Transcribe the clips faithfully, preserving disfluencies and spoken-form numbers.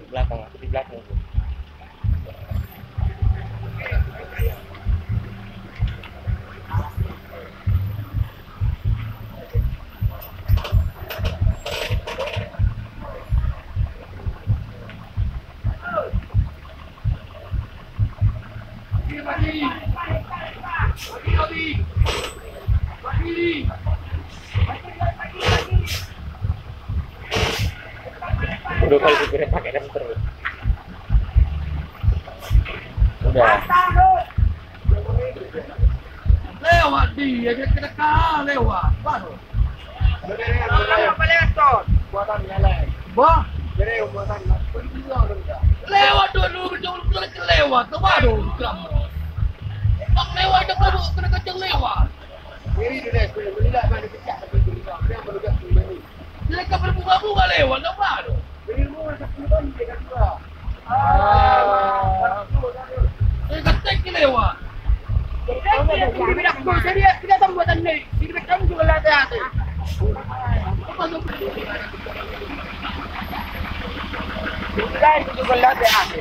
di belakang, aku di belakang. Udah kali supirnya pakai rem terus. Udah. Lewat dia, dia kena kah lewat. Baru. Apa lewat tuh? Buatan nyalain. Wah, Jadi buatan lewat dulu, betul betul lewat. Tuh baru kamu. Bang lewat dah kamu kena kacang lewat. Kiri tu dah, boleh tak mana pecah tapi tu dia dia berdekat tu ni. Dia kan berbunga-bunga lewat dah baru. Jadi mu macam tu kan dia kan juga. Ah, dia kata ke lewat. Jadi dah aku jadi kita tak buatan ni. Jadi kamu juga lah hati. Apa tu? Kita juga lah hati.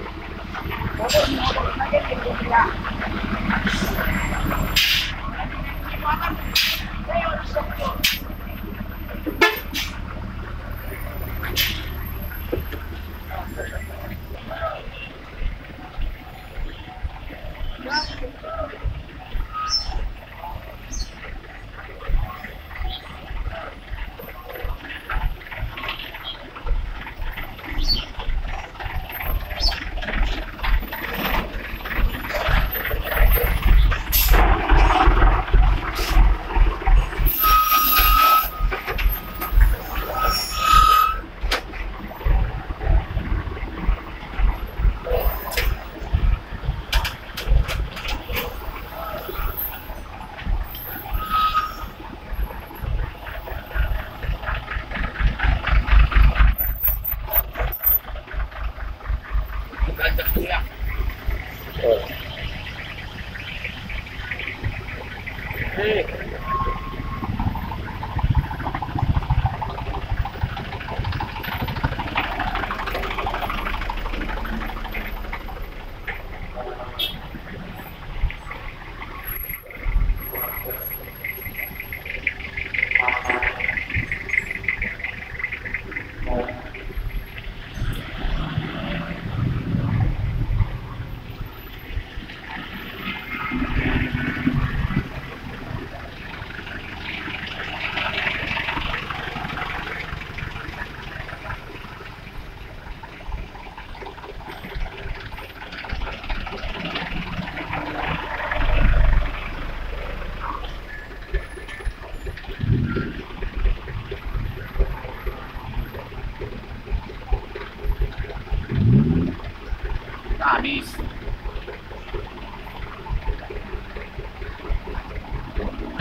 Habis.